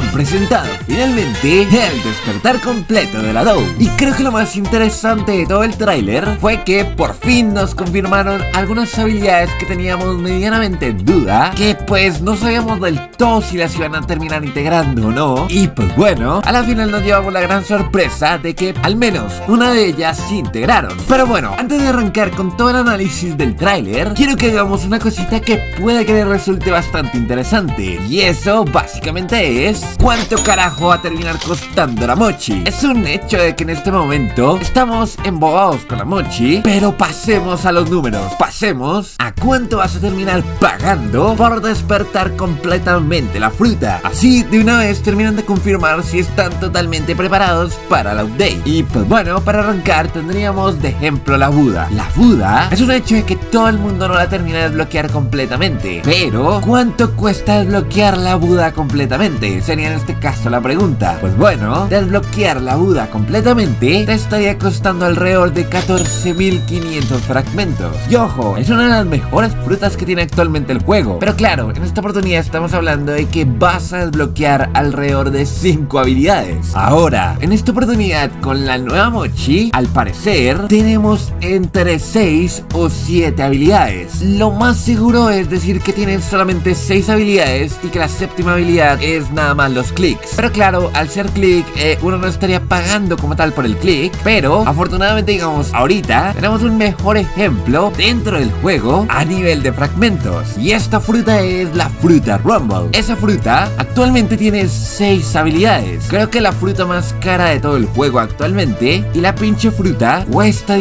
presentado finalmente el despertar completo de la Dough. Y creo que lo más interesante de todo el tráiler fue que por fin nos confirmaron algunas habilidades que teníamos medianamente en duda, que pues no sabíamos del todo si las iban a terminar integrando o no. Y pues bueno, a la final nos llevamos la gran sorpresa de que al menos una de ellas sí integraron. Pero bueno, antes de arrancar con todo el análisis del tráiler, quiero que hagamos una cosita que puede que les resulte bastante interesante. Y eso básicamente es ¿cuánto carajo va a terminar costando la mochi? Es un hecho de que en este momento estamos embobados con la mochi, pero pasemos a los números. Pasemos a cuánto vas a terminar pagando por despertar completamente la fruta. Así de una vez terminan de confirmar si están totalmente preparados para la update. Y pues bueno, para arrancar tendríamos de ejemplo la Buda. La Buda es un hecho de que todo el mundo no la termina de desbloquear completamente, pero ¿cuánto cuesta desbloquear la Buda completamente? Sería en este caso la pregunta. Pues bueno, desbloquear la Buda completamente te estaría costando alrededor de 14.500 fragmentos. Y ojo, es una de las mejores frutas que tiene actualmente el juego. Pero claro, en esta oportunidad estamos hablando de que vas a desbloquear alrededor de 5 habilidades. Ahora, en esta oportunidad con la nueva mochi, al parecer tenemos entre 6 o 7 habilidades. Lo más seguro es decir que tienes solamente 6 habilidades y que la séptima habilidad es nada más los clics. Pero claro, al ser clic, uno no estaría pagando como tal por el clic. Pero afortunadamente, digamos, ahorita tenemos un mejor ejemplo dentro del juego a nivel de fragmentos. Y esta fruta es la fruta Rumble. Esa fruta actualmente tiene 6 habilidades. Creo que la fruta más cara de todo el juego actualmente. Y la pinche fruta cuesta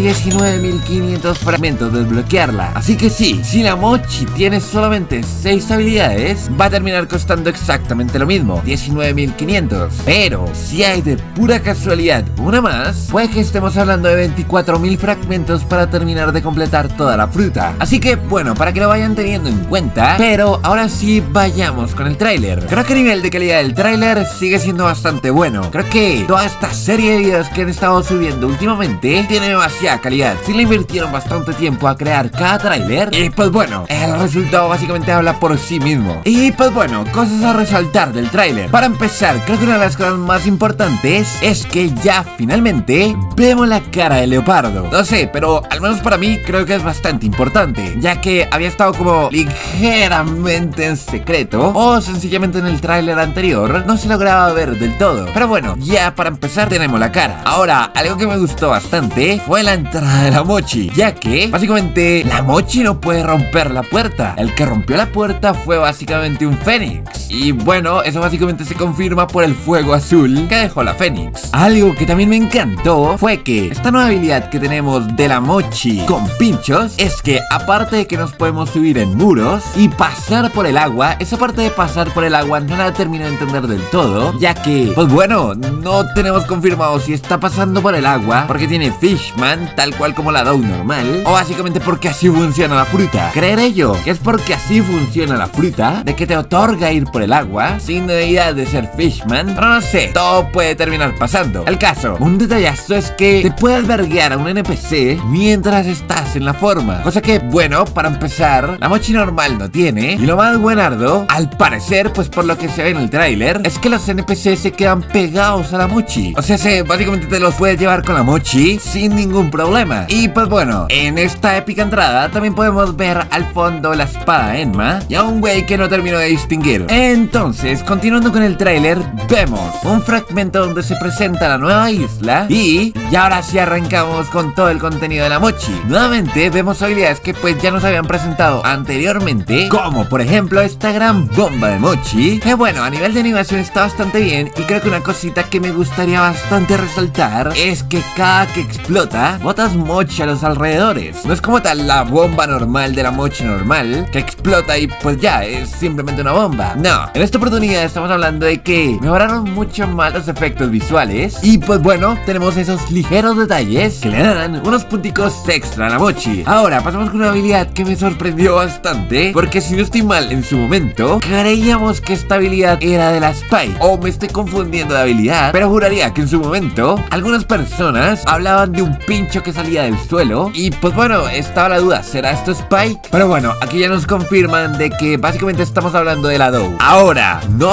19.500 fragmentos desbloquearla. Así que sí, si la mochi tiene solamente 6 habilidades, va a terminar costando exactamente lo mismo, 19.500. Pero si hay de pura casualidad una más, puede que estemos hablando de 24.000 fragmentos para terminar de completar toda la fruta. Así que bueno, para que lo vayan teniendo en cuenta. Pero ahora sí, vayamos con el tráiler. Creo que a nivel de calidad del tráiler sigue siendo bastante bueno. Creo que toda esta serie de videos que han estado subiendo últimamente tiene demasiada calidad. Sí le invirtieron bastante tiempo a crear cada tráiler. Y pues bueno, el resultado básicamente habla por sí mismo. Y pues bueno, cosas a resaltar del tráiler. Para empezar, creo que una de las cosas más importantes es que ya finalmente vemos la cara de Leopardo. No sé, pero al menos para mí creo que es bastante importante, ya que había estado como ligeramente en secreto, o sencillamente en el tráiler anterior no se lograba ver del todo. Pero bueno, ya para empezar tenemos la cara. Ahora, algo que me gustó bastante fue la entrada de la mochi, ya que básicamente la mochi no puede romper la puerta. El que rompió la puerta fue básicamente un fénix. Y bueno, eso básicamente se confirma por el fuego azul que dejó la fénix. Algo que también me encantó fue que esta nueva habilidad que tenemos de la mochi con pinchos es que aparte de que nos podemos subir en muros y pasar por el agua, esa parte de pasar por el agua no la termino de entender del todo, ya que pues bueno, no tenemos confirmado si está pasando por el agua porque tiene Fishman tal cual como la Dough normal, o básicamente porque así funciona la fruta. Creeré yo que es porque así funciona la fruta, de que te otorga ir por el agua sin necesidad de ser Fishman. Pero no sé, todo puede terminar pasando. El caso, un detallazo es que te puede alberguear a un NPC mientras estás en la forma, cosa que bueno, para empezar, la mochi normal no tiene. Y lo más buenardo, al parecer, pues por lo que se ve en el tráiler, es que los NPC se quedan pegados a la mochi. O sea, básicamente te los puedes llevar con la mochi sin ningún problema. Y pues bueno, en esta épica entrada también podemos ver al fondo la espada Enma y a un güey que no termino de distinguir. Entonces, continuando con el tráiler, vemos un fragmento donde se presenta la nueva isla y ahora sí arrancamos con todo el contenido de la mochi. Nuevamente vemos habilidades que pues ya nos habían presentado anteriormente, como por ejemplo esta gran bomba de mochi, que bueno, a nivel de animación está bastante bien. Y creo que una cosita que me gustaría bastante resaltar es que cada que explota, botas mochi a los alrededores. No es como tal la bomba normal de la mochi normal, que explota y pues ya, es simplemente una bomba. No, en esta oportunidad estamos hablando de que mejoraron mucho más los efectos visuales. Y pues bueno, tenemos esos ligeros detalles que le dan unos punticos extra a la mochi. Ahora, pasamos con una habilidad que me sorprendió bastante, porque si no estoy mal, en su momento creíamos que esta habilidad era de la Spike, o me estoy confundiendo de habilidad, pero juraría que en su momento algunas personas hablaban de un pincho que salía del suelo. Y pues bueno, estaba la duda, ¿será esto Spike? Pero bueno, aquí ya nos confirman de que básicamente estamos hablando de la Dough. Ahora, no sé si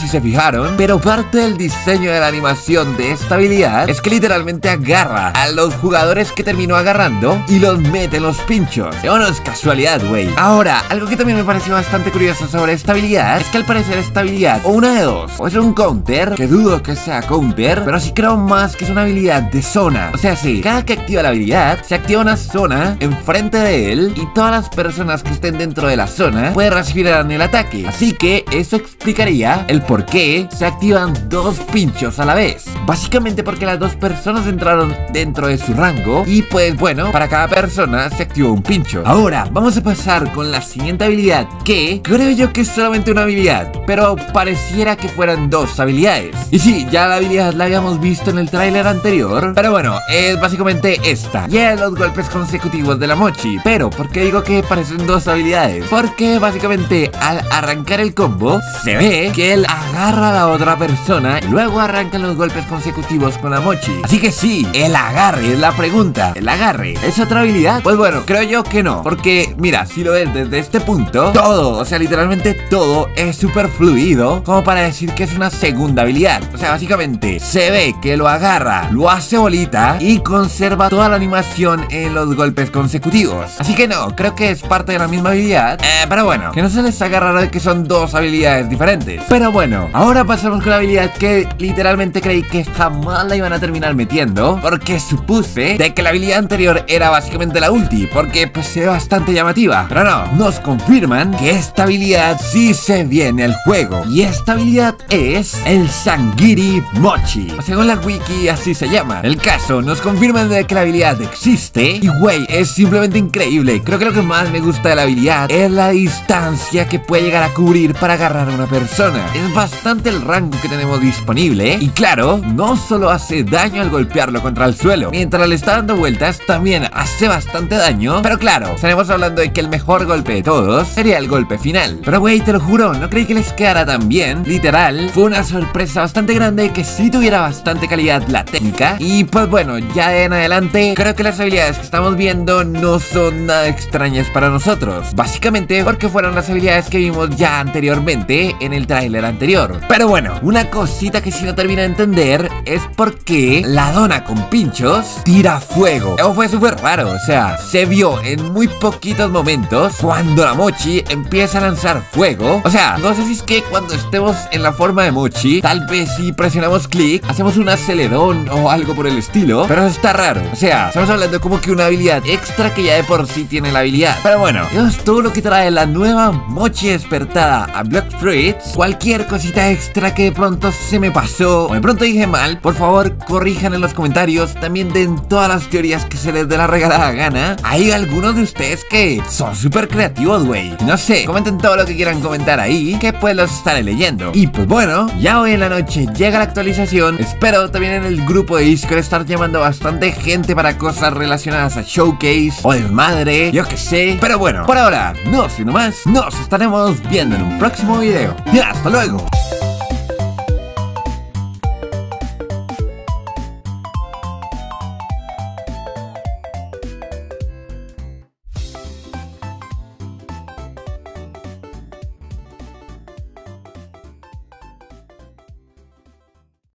si se fijaron, pero parte del diseño de la animación de esta habilidad es que literalmente agarra a los jugadores que terminó agarrando y los mete en los pinchos. No, no es casualidad, güey. Ahora, algo que también me pareció bastante curioso sobre esta habilidad es que al parecer esta habilidad, o una de dos, o es un counter, que dudo que sea counter, pero sí creo más que es una habilidad de zona. O sea, sí, cada que activa la habilidad, se activa una zona enfrente de él y todas las personas que estén dentro de la zona pueden recibir el ataque. Así que eso explicaría el por qué se activan dos pinchos a la vez. Básicamente porque las dos personas entraron dentro de su rango y pues bueno, para cada persona se activó un pincho. Ahora, vamos a pasar con la siguiente habilidad, que creo yo que es solamente una habilidad, pero pareciera que fueran dos habilidades. Y sí, ya la habilidad la habíamos visto en el tráiler anterior, pero bueno, es básicamente esta. Y es los golpes consecutivos de la Mochi. Pero, ¿por qué digo que parecen dos habilidades? Porque básicamente al arrancar el combo, se ve que él agarra a la otra persona y luego arrancan los golpes consecutivos con la Mochi. Así que sí, el agarre es la pregunta. ¿El agarre es otra habilidad? Pues bueno, creo yo que no, porque mira, si lo ves desde este punto, todo, o sea, literalmente todo es súper fluido como para decir que es una segunda habilidad. O sea, básicamente se ve que lo agarra, lo hace bolita y conserva toda la animación en los golpes consecutivos. Así que no, creo que es parte de la misma habilidad, pero bueno, que no se les haga raro de que son dos habilidades diferentes. Pero bueno, ahora pasamos con la habilidad que literalmente creí que jamás la iban a terminar metiendo, porque supuse de que la habilidad anterior era básicamente la ulti, porque pues se ve bastante llamativa. Pero no, nos confirman que esta habilidad sí se viene al juego, y esta habilidad es el Sangiri Mochi, o según la wiki así se llama. El caso, nos confirman de que la habilidad existe y güey, es simplemente increíble. Creo que lo que más me gusta de la habilidad es la distancia que puede llegar a cubrir para agarrar a una persona. Es bastante el rango que tenemos disponible y claro, no solo hace daño al golpearlo contra el suelo, mientras le está dando vueltas también hace bastante daño, pero claro, estaremos hablando de que el mejor golpe de todos sería el golpe final. Pero güey, te lo juro, no creí que les quedara tan bien. Literal, fue una sorpresa bastante grande que sí tuviera bastante calidad la técnica. Y pues bueno, ya de en adelante creo que las habilidades que estamos viendo no son nada extrañas para nosotros, básicamente porque fueron las habilidades que vimos ya anteriormente en el tráiler anterior. Pero bueno, una cosita que sí no termino de entender es por qué la dona con pinchos tira fuego. Eso fue súper raro, o sea, se vio en muy poquitos momentos cuando la Mochi empieza a lanzar fuego. O sea, no sé si es que cuando estemos en la forma de Mochi, tal vez si presionamos clic, hacemos un acelerón o algo por el estilo, pero eso está raro. O sea, estamos hablando como que una habilidad extra que ya de por sí tiene la habilidad. Pero bueno, eso es todo lo que trae la nueva Mochi despertada a Blox Fruits. Cualquier cosita extra que de pronto se me pasó o de pronto dije mal, por favor corrijan en los comentarios. También den todas las teorías que se les dé la regalada gana. Hay algunos de ustedes que son súper creativos, güey. No sé, comenten todo lo que quieran comentar ahí, que pues los estaré leyendo. Y pues bueno, ya hoy en la noche llega la actualización. Espero también en el grupo de Discord estar llamando bastante gente para cosas relacionadas a Showcase o desmadre, yo que sé. Pero bueno, por ahora, no siendo más, nos estaremos viendo en un próximo video. Y hasta luego.